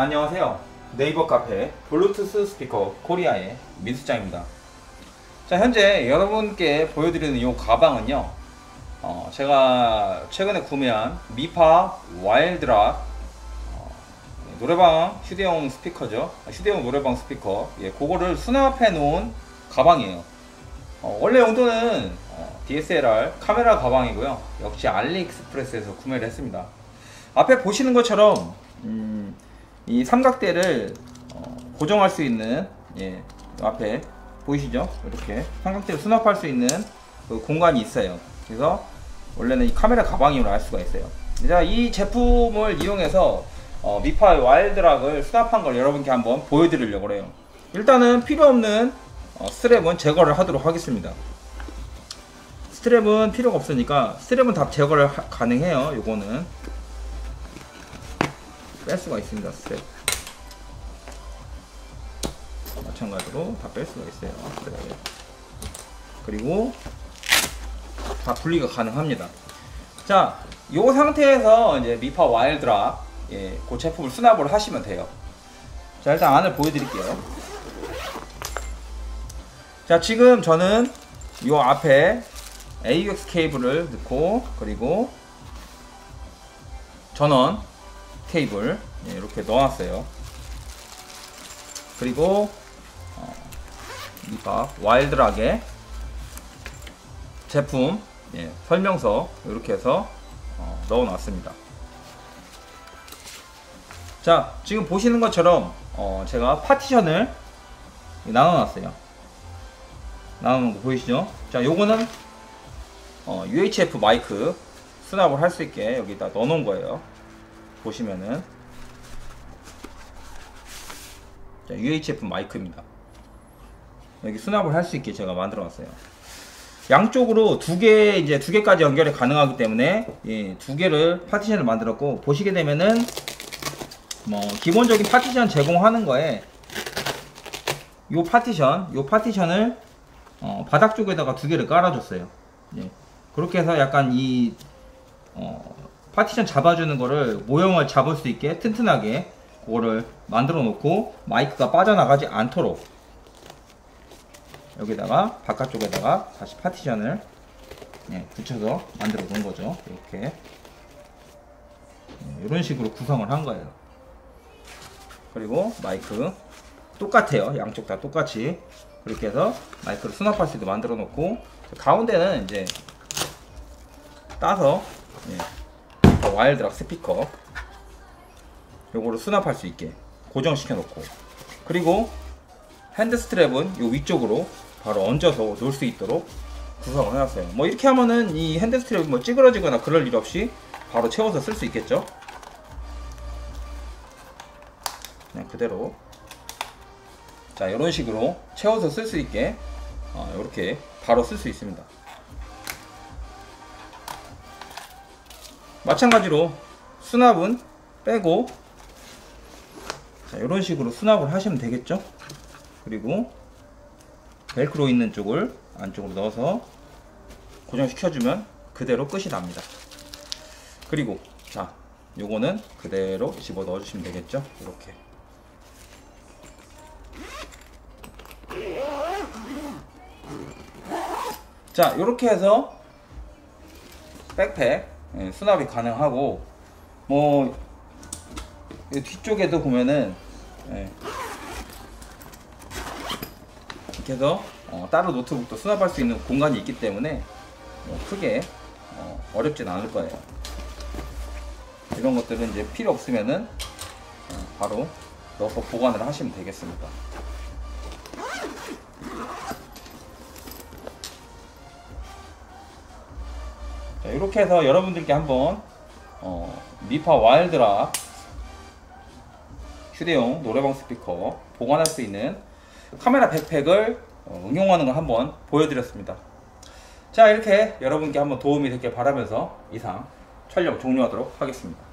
안녕하세요. 네이버 카페 블루투스 스피커 코리아의 민수장입니다. 자, 현재 여러분께 보여드리는 이 가방은요, 제가 최근에 구매한 미파 와일드락 노래방 휴대용 스피커죠. 휴대용 노래방 스피커, 그거를 수납해 놓은 가방이에요. 원래 용도는 DSLR 카메라 가방이고요. 역시 알리익스프레스에서 구매를 했습니다. 앞에 보시는 것처럼 이 삼각대를 고정할 수 있는, 앞에 보이시죠? 이렇게 삼각대를 수납할 수 있는 그 공간이 있어요. 그래서 원래는 이 카메라 가방임을 알 수가 있어요. 자, 이 제품을 이용해서 미파 와일드락을 수납한 걸 여러분께 한번 보여드리려고 해요. 일단은 필요 없는 스트랩은 제거를 하도록 하겠습니다. 스트랩은 필요가 없으니까 스트랩은 다 제거를 가능해요. 요거는 뺄 수가 있습니다. 스트랩 마찬가지로 다 뺄 수가 있어요. 스트랩. 그리고 다 분리가 가능합니다. 자, 요 상태에서 이제 미파 와일드락, 그 제품을 수납을 하시면 돼요. 자, 일단 안을 보여드릴게요. 자, 지금 저는 요 앞에 AUX 케이블을 넣고, 그리고 전원 케이블 이렇게 넣어놨어요. 그리고 미파 와일드락의 제품 설명서 이렇게 해서 넣어놨습니다. 자, 지금 보시는 것처럼 제가 파티션을 나눠놨어요. 나눠놓은 거 보이시죠? 자, 요거는 UHF 마이크 수납을 할 수 있게 여기다 넣어놓은 거예요. 보시면은, 자, UHF 마이크입니다. 여기 수납을 할 수 있게 제가 만들어 놨어요. 양쪽으로 두 개까지 연결이 가능하기 때문에 두 개를 파티션을 만들었고, 보시게 되면은 기본적인 파티션 제공하는 거에 요 파티션을 바닥 쪽에다가 두 개를 깔아줬어요. 그렇게 해서 약간 이 파티션 잡아주는 거를 모형을 잡을 수 있게 튼튼하게 그거를 만들어 놓고, 마이크가 빠져나가지 않도록 여기다가 바깥쪽에다가 다시 파티션을 붙여서 만들어 놓은 거죠. 이렇게 이런 식으로 구성을 한 거예요. 그리고 마이크 똑같아요. 양쪽 다 똑같이 그렇게 해서 마이크를 수납할 수 있게 만들어 놓고, 가운데는 이제 따서 와일드락 스피커 요거를 수납할 수 있게 고정시켜 놓고, 그리고 핸드 스트랩은 요 위쪽으로 바로 얹어서 놓을 수 있도록 구성을 해놨어요. 이렇게 하면은 이 핸드 스트랩이 찌그러지거나 그럴 일 없이 바로 채워서 쓸 수 있겠죠. 그냥 그대로, 자, 이런 식으로 채워서 쓸 수 있게 이렇게 바로 쓸 수 있습니다. 마찬가지로 수납은 빼고, 자, 이런 식으로 수납을 하시면 되겠죠. 그리고 벨크로 있는 쪽을 안쪽으로 넣어서 고정시켜주면 그대로 끝이 납니다. 그리고 자, 요거는 그대로 집어 넣어주시면 되겠죠. 이렇게. 자, 이렇게 해서 백팩 수납이 가능하고, 뒤쪽에도 보면은 이렇게 해서 따로 노트북도 수납할 수 있는 공간이 있기 때문에 크게 어렵진 않을 거예요. 이런 것들은 이제 필요 없으면은 바로 넣어서 보관을 하시면 되겠습니다. 자, 이렇게 해서 여러분들께 한번 미파 와일드락 휴대용 노래방 스피커 보관할 수 있는 카메라 백팩을 응용하는 걸 한번 보여드렸습니다. 자, 이렇게 여러분께 한번 도움이 됐길 바라면서 이상 촬영 종료하도록 하겠습니다.